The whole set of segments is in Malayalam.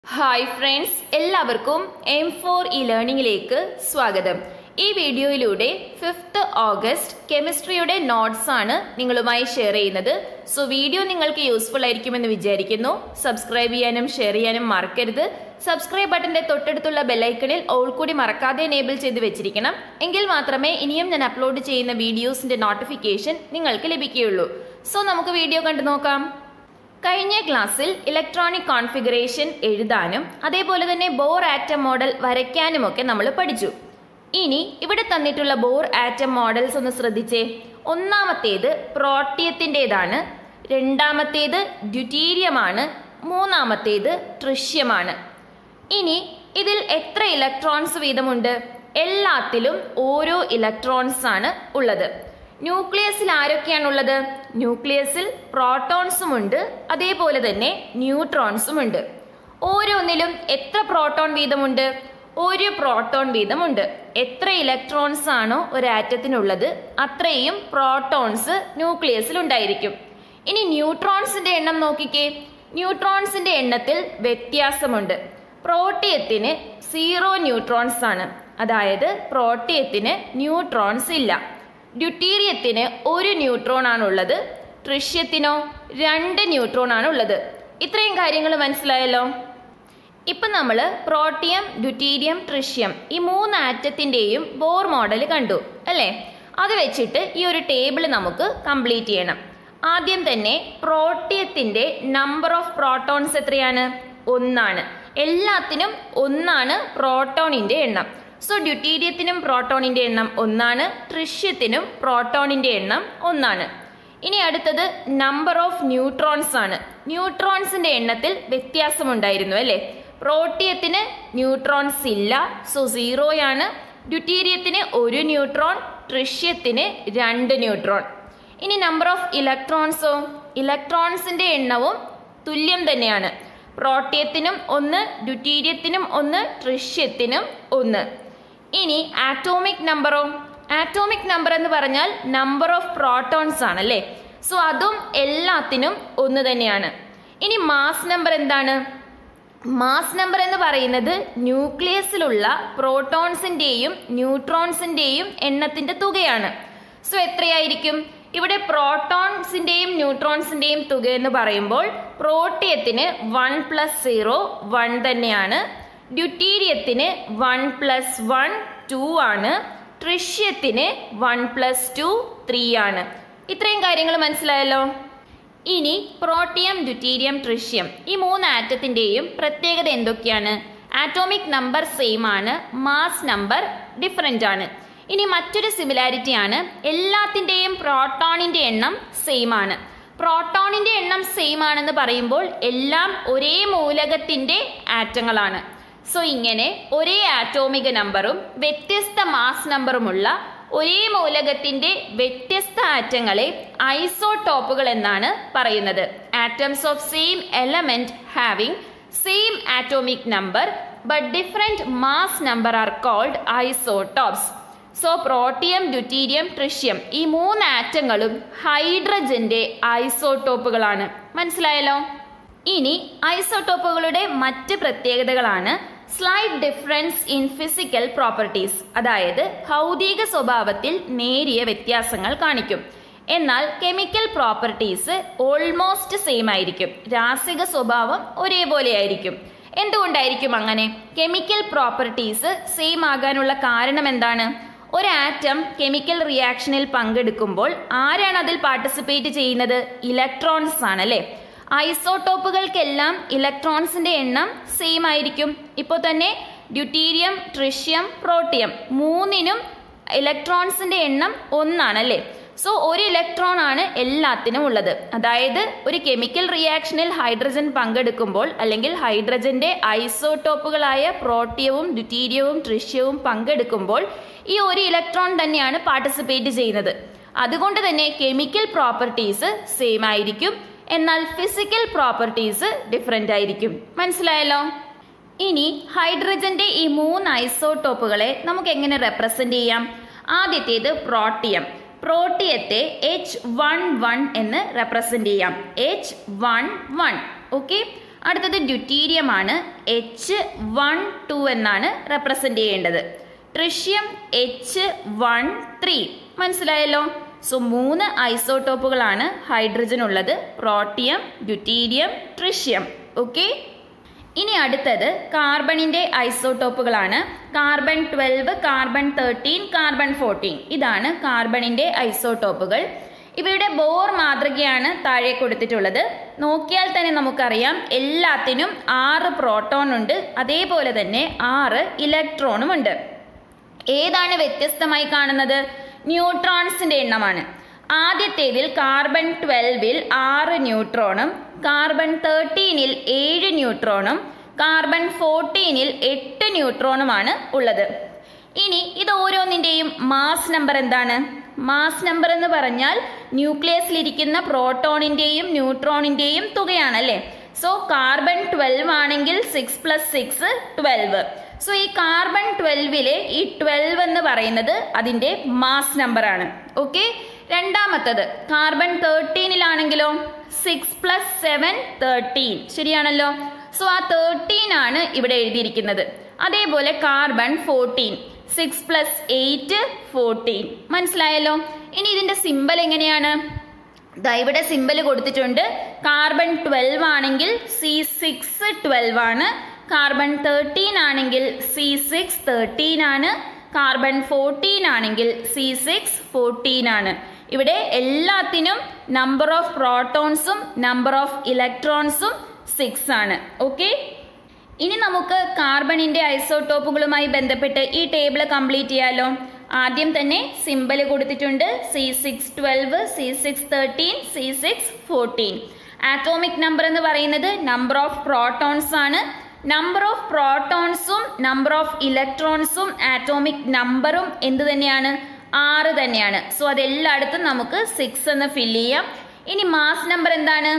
Hi friends, എല്ലാവർക്കും M4 e-learningലേക്ക് സ്വാഗതം. ഈ വീഡിയോയിലൂടെ 5th ഓഗസ്റ്റ് കെമിസ്ട്രിയുടെ നോട്ട്സ് ആണ് നിങ്ങളുമായി ഷെയർ ചെയ്യുന്നത്. സോ വീഡിയോ നിങ്ങൾക്ക് യൂസ്ഫുൾ ആയിരിക്കുമെന്ന് വിചാരിക്കുന്നു. സബ്സ്ക്രൈബ് ചെയ്യാനും ഷെയർ ചെയ്യാനും മറക്കരുത്. സബ്സ്ക്രൈബ് ബട്ടന്റെ തൊട്ടടുത്തുള്ള ബെൽ ഐക്കണിൽ ഓൾ കൂടി മറക്കാതെ എനേബിൾ ചെയ്ത് വെച്ചിരിക്കണം. എങ്കിൽ മാത്രമേ ഇനിയും ഞാൻ അപ്ലോഡ് ചെയ്യുന്ന വീഡിയോസിന്റെ നോട്ടിഫിക്കേഷൻ നിങ്ങൾക്ക് ലഭിക്കുകയുള്ളൂ. സോ നമുക്ക് വീഡിയോ കണ്ടു നോക്കാം. കഴിഞ്ഞ ക്ലാസ്സിൽ ഇലക്ട്രോണിക് കോൺഫിഗറേഷൻ എഴുതാനും അതേപോലെ തന്നെ ബോർ ആറ്റം മോഡൽ വരയ്ക്കാനുമൊക്കെ നമ്മൾ പഠിച്ചു. ഇനി ഇവിടെ തന്നിട്ടുള്ള ബോർ ആറ്റം മോഡൽസ് ഒന്ന് ശ്രദ്ധിച്ചേ. ഒന്നാമത്തേത് പ്രോട്ടിയത്തിൻ്റെതാണ്, രണ്ടാമത്തേത് ഡ്യൂറ്റീരിയമാണ്, മൂന്നാമത്തേത് ട്രിഷ്യമാണ്. ഇനി ഇതിൽ എത്ര ഇലക്ട്രോൺസ് വീതമുണ്ട്? എല്ലാത്തിലും ഓരോ ഇലക്ട്രോൺസ് ആണ് ഉള്ളത്. ന്യൂക്ലിയസിൽ ആരൊക്കെയാണുള്ളത്? ന്യൂക്ലിയസിൽ പ്രോട്ടോൺസും ഉണ്ട്, അതേപോലെ തന്നെ ന്യൂട്രോൺസും ഉണ്ട്. ഓരോന്നിലും എത്ര പ്രോട്ടോൺ വീതമുണ്ട്? ഒരു പ്രോട്ടോൺ വീതമുണ്ട്. എത്ര ഇലക്ട്രോൺസ് ആണോ ഒരു ആറ്റത്തിനുള്ളത് അത്രയും പ്രോട്ടോൺസ് ന്യൂക്ലിയസിൽ ഉണ്ടായിരിക്കും. ഇനി ന്യൂട്രോൺസിന്റെ എണ്ണം നോക്കിക്കേ. ന്യൂട്രോൺസിന്റെ എണ്ണത്തിൽ വ്യത്യാസമുണ്ട്. പ്രോട്ടിയത്തിന് 0 ന്യൂട്രോൺസ് ആണ്, അതായത് പ്രോട്ടിയത്തിന് ന്യൂട്രോൺസ് ഇല്ല. ഡ്യൂട്ടീരിയത്തിന് 1 ന്യൂട്രോൺ ആണുള്ളത്, ട്രിഷ്യത്തിനോ 2 ന്യൂട്രോൺ ആണുള്ളത്. ഇത്രയും കാര്യങ്ങൾ മനസ്സിലായല്ലോ. ഇപ്പം നമ്മൾ പ്രോട്ടിയം, ഡ്യൂട്ടീരിയം, ട്രിഷ്യം ഈ 3 ആറ്റത്തിൻ്റെയും ബോർ മോഡൽ കണ്ടു അല്ലേ? അത് വെച്ചിട്ട് ഈ ഒരു ടേബിൾ നമുക്ക് കംപ്ലീറ്റ് ചെയ്യണം. ആദ്യം തന്നെ പ്രോട്ടിയത്തിൻ്റെ നമ്പർ ഓഫ് പ്രോട്ടോൺസ് എത്രയാണ്? 1 ആണ്. എല്ലാത്തിനും 1 ആണ് പ്രോട്ടോണിൻ്റെ എണ്ണം. സോ ഡ്യൂട്ടീരിയത്തിനും പ്രോട്ടോണിൻ്റെ എണ്ണം 1 ആണ്, ട്രിഷ്യത്തിനും പ്രോട്ടോണിൻ്റെ എണ്ണം 1 ആണ്. ഇനി അടുത്തത് നമ്പർ ഓഫ് ന്യൂട്രോൺസ് ആണ്. ന്യൂട്രോൺസിന്റെ എണ്ണത്തിൽ വ്യത്യാസമുണ്ടായിരുന്നു അല്ലേ? പ്രോട്ടിയത്തിന് ന്യൂട്രോൺസ് ഇല്ല, സോ 0 ആണ്. ഡ്യൂട്ടീരിയത്തിന് 1 ന്യൂട്രോൺ, ട്രിഷ്യത്തിന് 2 ന്യൂട്രോൺ. ഇനി നമ്പർ ഓഫ് ഇലക്ട്രോൺസോ? ഇലക്ട്രോൺസിന്റെ എണ്ണവും തുല്യം തന്നെയാണ്. പ്രോട്ടിയത്തിനും 1, ഡ്യൂട്ടീരിയത്തിനും 1, ട്രിഷ്യത്തിനും 1. ഇനി ആറ്റോമിക് നമ്പറോ? ആറ്റോമിക് നമ്പർ എന്ന് പറഞ്ഞാൽ നമ്പർ ഓഫ് പ്രോട്ടോൺസ് ആണല്ലേ? സോ അതും എല്ലാത്തിനും 1 തന്നെയാണ്. ഇനി മാസ് നമ്പർ എന്താണ്? മാസ് നമ്പർ എന്ന് പറയുന്നത് ന്യൂക്ലിയസിലുള്ള പ്രോട്ടോൺസിന്റെയും ന്യൂട്രോൺസിന്റെയും എണ്ണത്തിന്റെ തുകയാണ്. സോ എത്രയായിരിക്കും? ഇവിടെ പ്രോട്ടോൺസിന്റെയും ന്യൂട്രോൺസിന്റെയും തുക എന്ന് പറയുമ്പോൾ പ്രോട്ടിയത്തിന് 1 + 0 1 തന്നെയാണ്, ഡ്യൂട്ടീരിയത്തിന് 1 + 1 2 ആണ്, ട്രിഷ്യത്തിന് 1 + 2 3 ആണ്. ഇത്രയും കാര്യങ്ങൾ മനസ്സിലായല്ലോ. ഇനി പ്രോട്ടിയം, ഡ്യൂട്ടീരിയം, ട്രിഷ്യം ഈ 3 ആറ്റത്തിൻ്റെയും പ്രത്യേകത എന്തൊക്കെയാണ്? ആറ്റോമിക് നമ്പർ സെയിം ആണ്, മാസ് നമ്പർ ഡിഫറെൻ്റ് ആണ്. ഇനി മറ്റൊരു സിമിലാരിറ്റി ആണ്, എല്ലാത്തിൻ്റെയും പ്രോട്ടോണിൻ്റെ എണ്ണം സെയിം ആണ്. പ്രോട്ടോണിൻ്റെ എണ്ണം സെയിം ആണെന്ന് പറയുമ്പോൾ എല്ലാം ഒരേ മൂലകത്തിൻ്റെ ആറ്റങ്ങളാണ്. സോ ഇങ്ങനെ ഒരേ ആറ്റോമിക നമ്പറും വ്യത്യസ്ത മാസ് നമ്പറുമുള്ള ഒരേ മൂലകത്തിന്റെ വ്യത്യസ്ത ആറ്റങ്ങളെ ഐസോടോപ്പുകൾ എന്നാണ് പറയുന്നത്. Atoms of same element having same atomic number but different mass number are called isotopes. So protium, deuterium, tritium ഈ 3 ആറ്റങ്ങളും ഹൈഡ്രജന്റെ ഐസോടോപ്പുകളാണ്. മനസ്സിലായല്ലോ. ഇനി ഐസോടോപ്പുകളുടെ മറ്റ് പ്രത്യേകതകളാണ് slight difference in physical properties, അതായത് ഭൗതിക സ്വഭാവത്തിൽ നേരിയ വ്യത്യാസങ്ങൾ കാണിക്കും. എന്നാൽ കെമിക്കൽ പ്രോപ്പർട്ടീസ് ഓൾമോസ്റ്റ് സെയിം ആയിരിക്കും. രാസിക സ്വഭാവം ഒരേപോലെ ആയിരിക്കും. എന്തുകൊണ്ടായിരിക്കും അങ്ങനെ? കെമിക്കൽ പ്രോപ്പർട്ടീസ് സെയിം ആകാനുള്ള കാരണം എന്താണ്? ഒരു ആറ്റം കെമിക്കൽ റിയാക്ഷനിൽ പങ്കെടുക്കുമ്പോൾ ആരാണ് അതിൽ പാർട്ടിസിപ്പേറ്റ് ചെയ്യുന്നത്? ഇലക്ട്രോൺസ് ആണല്ലേ? ഐസോടോപ്പുകൾക്കെല്ലാം ഇലക്ട്രോൺസിന്റെ എണ്ണം സെയിം ആയിരിക്കും. ഇപ്പോൾ തന്നെ ഡ്യൂട്ടീരിയം, ട്രിഷ്യം, പ്രോട്ടിയം 3നും ഇലക്ട്രോൺസിന്റെ എണ്ണം 1 ആണല്ലേ? സോ 1 ഇലക്ട്രോൺ ആണ് എല്ലാത്തിനും ഉള്ളത്. അതായത് ഒരു കെമിക്കൽ റിയാക്ഷനിൽ ഹൈഡ്രജൻ പങ്കെടുക്കുമ്പോൾ അല്ലെങ്കിൽ ഹൈഡ്രജന്റെ ഐസോടോപ്പുകളായ പ്രോട്ടിയവും, ഡ്യൂട്ടീരിയവും, ട്രിഷ്യവും പങ്കെടുക്കുമ്പോൾ ഈ 1 ഇലക്ട്രോൺ തന്നെയാണ് പാർട്ടിസിപ്പേറ്റ് ചെയ്യുന്നത്. അതുകൊണ്ട് തന്നെ കെമിക്കൽ പ്രോപ്പർട്ടീസ് സെയിം ആയിരിക്കും, എന്നാൽ ഫിസിക്കൽ പ്രോപ്പർട്ടീസ് ഡിഫറെൻ്റ് ആയിരിക്കും. മനസ്സിലായല്ലോ. ഇനി ഹൈഡ്രജന്റെ ഈ 3 ഐസോടോപ്പുകളെ നമുക്ക് എങ്ങനെ റെപ്രസെന്റ് ചെയ്യാം? ആദ്യത്തേത് പ്രോട്ടിയം. പ്രോട്ടിയത്തെ H11 എന്ന് റെപ്രസെന്റ് ചെയ്യാം. H11. ഓക്കെ. അടുത്തത് ഡ്യൂട്ടീരിയം ആണ്, H12 എന്നാണ് റെപ്രസെന്റ് ചെയ്യേണ്ടത്. Tritium H13. മനസ്സിലായല്ലോ? സോ 3 ഐസോട്ടോപ്പുകളാണ് ഹൈഡ്രജൻ ഉള്ളത്, പ്രോട്ടിയം, ഡ്യൂട്ടീരിയം, ട്രിഷ്യം. ഓക്കെ, ഇനി അടുത്തത് കാർബണിന്റെ ഐസോട്ടോപ്പുകളാണ്. Carbon 12, carbon 13, carbon 14. ഇതാണ് കാർബണിന്റെ ഐസോട്ടോപ്പുകൾ. ഇവയുടെ ബോർ മാതൃകയാണ് താഴെ കൊടുത്തിട്ടുള്ളത്. നോക്കിയാൽ തന്നെ നമുക്കറിയാം എല്ലാത്തിനും 6 പ്രോട്ടോൺ ഉണ്ട്, അതേപോലെ തന്നെ 6 ഇലക്ട്രോണും ഉണ്ട്. ഏതാണ് വ്യത്യസ്തമായി കാണുന്നത്? ന്യൂട്രോൺസിന്റെ എണ്ണമാണ്. ആദ്യത്തേതിൽ കാർബൺ 12ൽ 6 ന്യൂട്രോണും കാർബൺ 13ൽ 7 ന്യൂട്രോണും കാർബൺ 14ൽ 8 ന്യൂട്രോണുമാണ് ഉള്ളത്. ഇനി ഇത് ഓരോന്നിന്റെയും മാസ് നമ്പർ എന്താണ്? മാസ് നമ്പർ എന്ന് പറഞ്ഞാൽ ന്യൂക്ലിയസിലിരിക്കുന്ന പ്രോട്ടോണിന്റെയും ന്യൂട്രോണിന്റെയും തുകയാണ് അല്ലേ? സോ കാർബൺ 12 ആണെങ്കിൽ 6 + 6 12. സോ ഈ കാർബൺ 12ലെ ഈ 12 എന്ന് പറയുന്നത് അതിന്റെ മാസ് നമ്പർ ആണ്. ഓക്കെ, രണ്ടാമത്തത് കാർബൺ 13ലാണെങ്കിലോ 6 + 7 13. ശരിയാണല്ലോ? സോ ആ 13 ആണ് ഇവിടെ എഴുതിയിരിക്കുന്നത്. അതേപോലെ കാർബൺ 14 6 + 8 14. മനസ്സിലായല്ലോ? ഇനി ഇതിന്റെ സിമ്പൽ എങ്ങനെയാണ്? ഇവിടെ സിമ്പൽ കൊടുത്തിട്ടുണ്ട്. കാർബൺ 12 ആണെങ്കിൽ C6 12 ആണ്, കാർബൺ 13 ആണെങ്കിൽ C6 13 ആണ്, കാർബൺ 14 ആണെങ്കിൽ C6 14 ആണ്. ഇവിടെ എല്ലാത്തിനും നമ്പർ ഓഫ് പ്രോട്ടോൺസും നമ്പർ ഓഫ് ഇലക്ട്രോൺസും 6 ആണ്. ഓക്കെ, ഇനി നമുക്ക് കാർബണിന്റെ ഐസോട്ടോപ്പുകളുമായി ബന്ധപ്പെട്ട് ഈ ടേബിൾ കംപ്ലീറ്റ് ചെയ്യാലോ. ആദ്യം തന്നെ സിമ്പൽ കൊടുത്തിട്ടുണ്ട്, C6 12, C6 13, C6 14. Atomic number എന്ന് പറയുന്നത് നമ്പർ ഓഫ് പ്രോട്ടോൺസ് ആണ്. നമ്പർ ഓഫ് പ്രോട്ടോൺസും നമ്പർ ഓഫ് ഇലക്ട്രോൺസും ആറ്റോമിക് നമ്പറും എന്ത് തന്നെയാണ്? 6 തന്നെയാണ്. സോ അതെല്ലായിടത്തും നമുക്ക് 6 എന്ന് ഫില്ല് ചെയ്യാം. ഇനി മാസ് നമ്പർ എന്താണ്?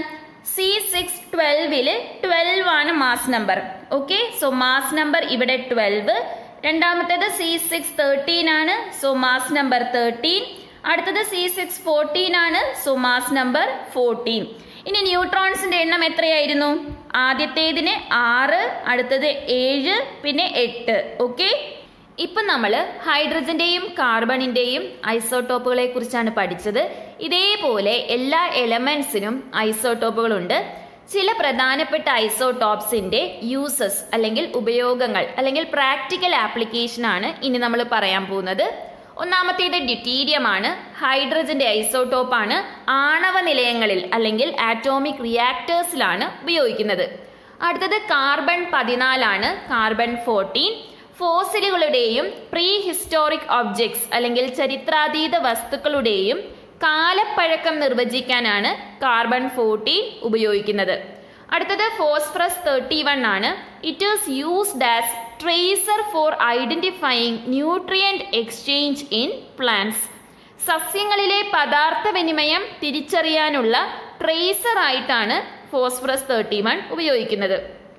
C6 12ല് 12 ആണ് mass number. Okay, so mass number ഇവിടെ 12. രണ്ടാമത്തേത് C6 13 ആണ്, സോ മാസ് നമ്പർ 13. അടുത്തത് C6 14 ആണ്, സോ മാസ് നമ്പർ 14. ഇനി ന്യൂട്രോൺസിന്റെ എണ്ണം എത്രയായിരുന്നു? ആദ്യത്തേതിന് 6, അടുത്തത് 7, പിന്നെ 8. ഓക്കെ, ഇപ്പൊ നമ്മൾ ഹൈഡ്രജന്റെയും കാർബണിന്റെയും ഐസോട്ടോപ്പുകളെ കുറിച്ചാണ് പഠിച്ചത്. ഇതേപോലെ എല്ലാ എലമെന്റ്സിനും ഐസോട്ടോപ്പുകളുണ്ട്. ചില പ്രധാനപ്പെട്ട ഐസോടോപ്സിന്റെ യൂസസ് അല്ലെങ്കിൽ ഉപയോഗങ്ങൾ അല്ലെങ്കിൽ പ്രാക്ടിക്കൽ ആപ്ലിക്കേഷൻ ആണ് ഇനി നമ്മൾ പറയാൻ പോകുന്നത്. ഒന്നാമത്തേത് ഡ്യൂട്ടീരിയം ആണ്. ഹൈഡ്രജന്റെ ഐസോടോപ്പ് ആണ്. ആണവ നിലയങ്ങളിൽ അല്ലെങ്കിൽ ആറ്റോമിക് റിയാക്ടേഴ്സിലാണ് ഉപയോഗിക്കുന്നത്. അടുത്തത് കാർബൺ 14 ആണ്, കാർബൺ 14. ഫോസിലുകളുടെയും പ്രീ ഹിസ്റ്റോറിക് ഒബ്ജക്ട്സ് അല്ലെങ്കിൽ ചരിത്രാതീത വസ്തുക്കളുടെയും കാലപ്പഴക്കം നിർവചിക്കാനാണ് കാർബൺ 14 ഉപയോഗിക്കുന്നത്. അടുത്തത് ഫോസ്ഫറസ് 31 ആണ്. It is used as tracer for identifying nutrient exchange in plants. സസ്യങ്ങളിലെ പദാർത്ഥ വിനിമയം തിരിച്ചറിയാനുള്ള ട്രേസർ ആയിട്ടാണ് ഫോസ്ഫറസ് 31 ഉപയോഗിക്കുന്നത്.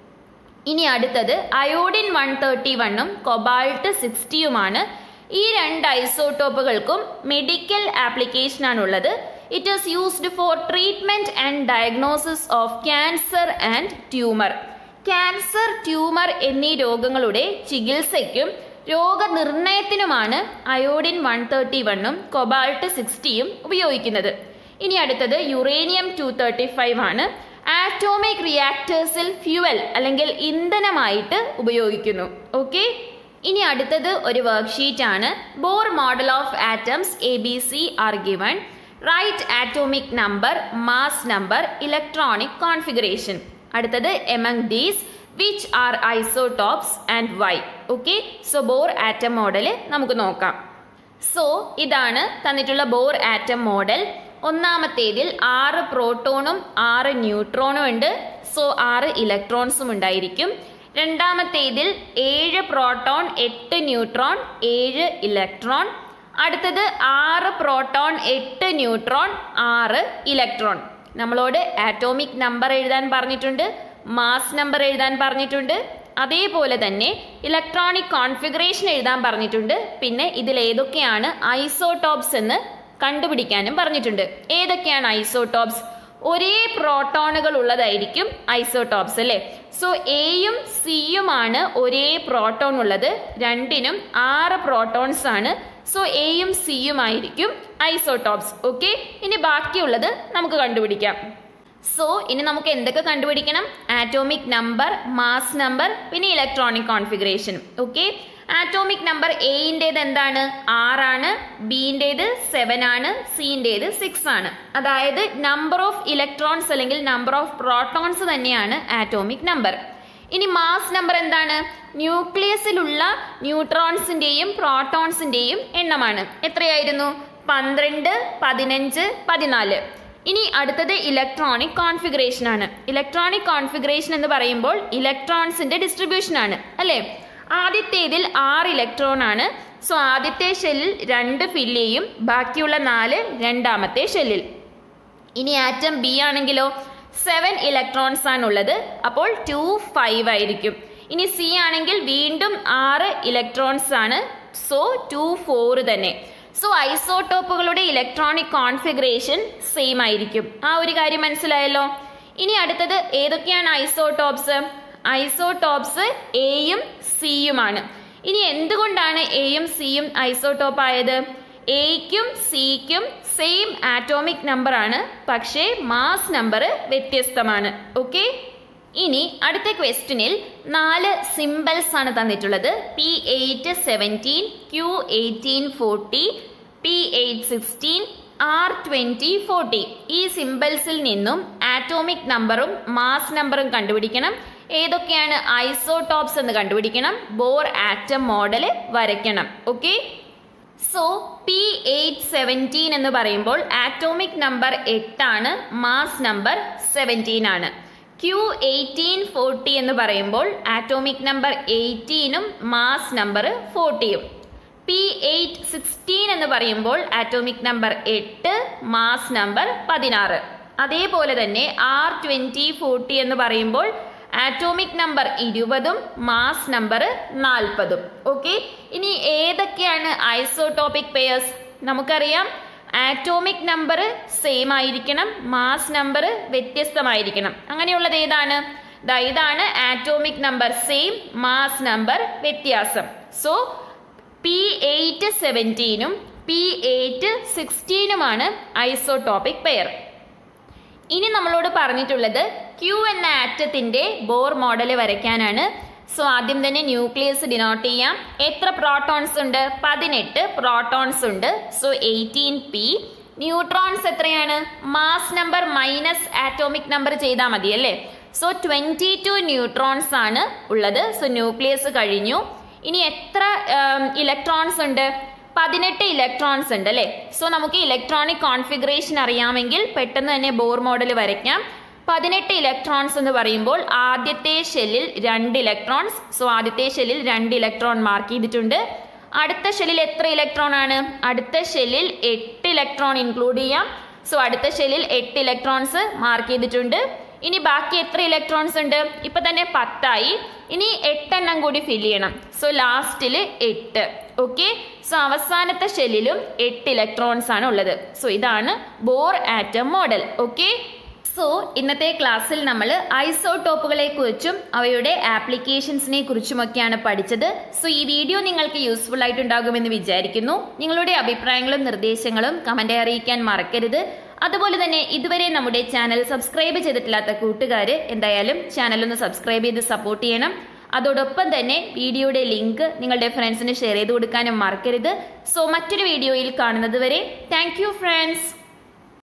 ഇനി അടുത്തത് അയോഡിൻ 131ഉം കൊബാൾട്ട് 60യുമാണ്. ഈ 2 ഐസോട്ടോപ്പുകൾക്കും മെഡിക്കൽ ആപ്ലിക്കേഷൻ ആണുള്ളത്. It is used for treatment and diagnosis of cancer and tumour. Cancer, tumour എന്നീ രോഗങ്ങളുടെ ചികിത്സയ്ക്കും രോഗനിർണയത്തിനുമാണ് അയോഡിൻ 131ഉം കൊബാൾട്ട് 60യും ഉപയോഗിക്കുന്നത്. ഇനി അടുത്തത് യുറേനിയം 235 ആണ്. ആറ്റോമിക് റിയാക്ടേഴ്സിൽ ഫ്യൂവൽ അല്ലെങ്കിൽ ഇന്ധനമായിട്ട് ഉപയോഗിക്കുന്നു. ഓക്കെ, ഇനി അടുത്തത് ഒരു വർക്ക്ഷീറ്റ് ആണ്. Bohr model of atoms ABC are given. Right atomic number, mass number, electronic configuration. അടുത്തത് among these which are isotopes and why. Okay, so Bohr atom model നമുക്ക് നോക്കാം. സോ ഇതാണ് തന്നിട്ടുള്ള ബോർ ആറ്റം മോഡൽ. ഒന്നാമത്തേതിൽ 6 പ്രോട്ടോണും 6 ന്യൂട്രോണും ഉണ്ട്. സോ 6 ഇലക്ട്രോൺസും ഉണ്ടായിരിക്കും. രണ്ടാമത്തേതിൽ 7 പ്രോട്ടോൺ 8 ന്യൂട്രോൺ 7 ഇലക്ട്രോൺ. അടുത്തത് 6 പ്രോട്ടോൺ 8 ന്യൂട്രോൺ 6 ഇലക്ട്രോൺ. നമ്മളോട് ആറ്റോമിക് നമ്പർ എഴുതാൻ പറഞ്ഞിട്ടുണ്ട്, മാസ് നമ്പർ എഴുതാൻ പറഞ്ഞിട്ടുണ്ട്, അതേപോലെ തന്നെ ഇലക്ട്രോണിക് കോൺഫിഗറേഷൻ എഴുതാൻ പറഞ്ഞിട്ടുണ്ട്. പിന്നെ ഇതിൽ ഏതൊക്കെയാണ് ഐസോടോപ്സ് എന്ന് കണ്ടുപിടിക്കാനും പറഞ്ഞിട്ടുണ്ട്. ഏതൊക്കെയാണ് ഐസോടോപ്സ്? ഒരേ പ്രോട്ടോണുകൾ ഉള്ളതായിരിക്കും ഐസോടോപ്സ് അല്ലേ. സോ എയും സിയുമാണ് ഒരേ പ്രോട്ടോൺ ഉള്ളത്, രണ്ടിനും 6 പ്രോട്ടോൺസ് ആണ്. സോ എയും സിയും ആയിരിക്കും ഐസോടോപ്സ്. ഓക്കെ, ഇനി ബാക്കിയുള്ളത് നമുക്ക് കണ്ടുപിടിക്കാം. സോ ഇനി നമുക്ക് എന്തൊക്കെ കണ്ടുപിടിക്കണം? ആറ്റോമിക് നമ്പർ, മാസ് നമ്പർ, പിന്നെ electronic configuration. Okay, atomic number എയിൻ്റേത് എന്താണ്? 6 ആണ്, ബിൻ്റേത് 7 ആണ്, സിൻ്റേത് 6 ആണ്. അതായത് നമ്പർ ഓഫ് ഇലക്ട്രോൺസ് അല്ലെങ്കിൽ നമ്പർ ഓഫ് പ്രോട്ടോൺസ് തന്നെയാണ് ആറ്റോമിക് നമ്പർ. ഇനി മാസ് നമ്പർ എന്താണ്? ന്യൂക്ലിയസിലുള്ള ന്യൂട്രോൺസിന്റെയും പ്രോട്ടോൺസിന്റെയും എണ്ണമാണ്. എത്രയായിരുന്നു? 12, 15, 14. ഇനി അടുത്തത് ഇലക്ട്രോണിക് കോൺഫിഗറേഷൻ ആണ്. ഇലക്ട്രോണിക് കോൺഫിഗറേഷൻ എന്ന് പറയുമ്പോൾ ഇലക്ട്രോൺസിന്റെ ഡിസ്ട്രിബ്യൂഷൻ ആണ് അല്ലേ. ആദ്യത്തേതിൽ 6 ഇലക്ട്രോൺ ആണ്. സോ ആദ്യത്തെ ഷെല്ലിൽ 2 ഫില്ല് ചെയ്യും, ബാക്കിയുള്ള 4 രണ്ടാമത്തെ ഷെല്ലിൽ. ഇനി ആറ്റം ബി ആണെങ്കിലോ 7 ഇലക്ട്രോൺസ് ആണുള്ളത്, അപ്പോൾ 2, 5 ആയിരിക്കും. ഇനി സി ആണെങ്കിൽ വീണ്ടും 6 ഇലക്ട്രോൺസ് ആണ്, സോ 2, 4 തന്നെ. സോ ഐസോടോപ്പുകളുടെ ഇലക്ട്രോണിക് കോൺഫിഗറേഷൻ സെയിം ആയിരിക്കും. ആ ഒരു കാര്യം മനസ്സിലായല്ലോ. ഇനി അടുത്തത് ഏതൊക്കെയാണ് ഐസോടോപ്സ്? ഐസോടോപ്സ് എയും സിയുമാണ്. ഇനി എന്തുകൊണ്ടാണ് എയും സിയും ഐസോടോപ്പ് ആയത്? എയ്ക്കും സിക്കും സെയിം ആറ്റോമിക് നമ്പർ ആണ്, പക്ഷേ മാസ് നമ്പർ വ്യത്യസ്തമാണ്. ഓക്കെ, ഇനി അടുത്ത ക്വസ്റ്റ്യനിൽ 4 സിംബൽസ് ആണ് തന്നിട്ടുള്ളത്. P8 17, Q18 40, P8 16, R20 40. ഈ സിംബൽസിൽ നിന്നും ആറ്റോമിക് നമ്പറും മാസ് നമ്പറും കണ്ടുപിടിക്കണം. ഏതൊക്കെയാണ് ഐസോടോപ്സ് എന്ന് കണ്ടുപിടിക്കണം. ബോർ ആറ്റം മോഡൽ വരയ്ക്കണം. ഓക്കെ, സോ P8 17 എന്ന് പറയുമ്പോൾ ആറ്റോമിക് നമ്പർ 8 ആണ്, മാസ് നമ്പർ 17 ആണ്. Q18 40 എന്ന് പറയുമ്പോൾ ആറ്റോമിക് നമ്പർ 18ഉം മാസ് നമ്പർ 40യും. P8 16 എന്ന് പറയുമ്പോൾ ആറ്റോമിക് നമ്പർ 8, മാസ് നമ്പർ 16. അതേപോലെ തന്നെ R20 40 എന്ന് പറയുമ്പോൾ ആറ്റോമിക് നമ്പർ 20ഉം മാസ് നമ്പർ 40ഉം. ഓക്കെ, ഇനി ഏതൊക്കെയാണ് ഐസോടോപിക് പെയർസ്? നമുക്കറിയാം ആറ്റോമിക് നമ്പർ സെയിം ആയിരിക്കണം, മാസ് നമ്പർ വ്യത്യസ്തമായിരിക്കണം. അങ്ങനെയുള്ളത് ഏതാണ്? ഇതാണ് atomic number same, mass number വ്യത്യാസം. സോ P8 17ഉം P8 16ഉമാണ് ഐസോടോപിക് പെയർ. ഇനി നമ്മളോട് പറഞ്ഞിട്ടുള്ളത് Q എന്ന ആറ്റത്തിന്റെ ബോർ മോഡൽ വരയ്ക്കാനാണ്. സോ ആദ്യം തന്നെ ന്യൂക്ലിയസ് ഡിനോട്ട് ചെയ്യാം. എത്ര പ്രോട്ടോൺസ് ഉണ്ട്? 18 പ്രോട്ടോൺസ് ഉണ്ട്. So 18P. ന്യൂട്രോൺസ് എത്രയാണ്? Mass number minus atomic number ചെയ്താൽ മതി അല്ലേ. സോ 22 ന്യൂട്രോൺസ് ആണ് ഉള്ളത്. സോ ന്യൂക്ലിയസ് കഴിഞ്ഞു. ഇനി എത്ര ഇലക്ട്രോൺസ് ഉണ്ട്? 18 ഇലക്ട്രോൺസ് ഉണ്ട് അല്ലേ. സോ നമുക്ക് ഇലക്ട്രോണിക് കോൺഫിഗറേഷൻ അറിയാമെങ്കിൽ പെട്ടെന്ന് തന്നെ ബോർ മോഡൽ വരയ്ക്കാം. 18 ഇലക്ട്രോൺസ് എന്ന് പറയുമ്പോൾ ആദ്യത്തെ ഷെല്ലിൽ 2 ഇലക്ട്രോൺസ്. സോ ആദ്യത്തെ ഷെല്ലിൽ 2 ഇലക്ട്രോൺ മാർക്ക് ചെയ്തിട്ടുണ്ട്. അടുത്ത ഷെല്ലിൽ എത്ര ഇലക്ട്രോൺ ആണ്? അടുത്ത ഷെല്ലിൽ 8 ഇലക്ട്രോൺ ഇൻക്ലൂഡ് ചെയ്യാം. സോ അടുത്ത ഷെല്ലിൽ 8 ഇലക്ട്രോൺസ് മാർക്ക് ചെയ്തിട്ടുണ്ട്. ഇനി ബാക്കി എത്ര ഇലക്ട്രോൺസ് ഉണ്ട്? ഇപ്പൊ തന്നെ 10 ആയി. ഇനി 8 എണ്ണം കൂടി ഫില്ല് ചെയ്യണം. സോ ലാസ്റ്റിൽ 8. ഓക്കെ, സോ അവസാനത്തെ ഷെല്ലിലും 8 ഇലക്ട്രോൺസ് ആണ് ഉള്ളത്. സോ ഇതാണ് Bohr atom model. Okay, so ഇന്നത്തെ ക്ലാസ്സിൽ നമ്മൾ ഐസോടോപ്പുകളെ കുറിച്ചും അവയുടെ ആപ്ലിക്കേഷൻസിനെ കുറിച്ചുമൊക്കെയാണ് പഠിച്ചത്. സോ ഈ വീഡിയോ നിങ്ങൾക്ക് യൂസ്ഫുൾ ആയിട്ടുണ്ടാകുമെന്ന് വിചാരിക്കുന്നു. നിങ്ങളുടെ അഭിപ്രായങ്ങളും നിർദ്ദേശങ്ങളും കമന്റായി അറിയിക്കാൻ മറക്കരുത്. അതുപോലെ തന്നെ ഇതുവരെ നമ്മുടെ ചാനൽ സബ്സ്ക്രൈബ് ചെയ്തിട്ടില്ലാത്ത കൂട്ടുകാർ എന്തായാലും ചാനൽ ഒന്ന് സബ്സ്ക്രൈബ് ചെയ്ത് സപ്പോർട്ട് ചെയ്യണം. അതോടൊപ്പം തന്നെ വീഡിയോയുടെ ലിങ്ക് നിങ്ങളുടെ ഫ്രണ്ട്സിന് ഷെയർ ചെയ്ത് കൊടുക്കാനും മറക്കരുത്. സോ മറ്റൊരു വീഡിയോയിൽ കാണുന്നത് വരെ താങ്ക് യു ഫ്രണ്ട്സ്.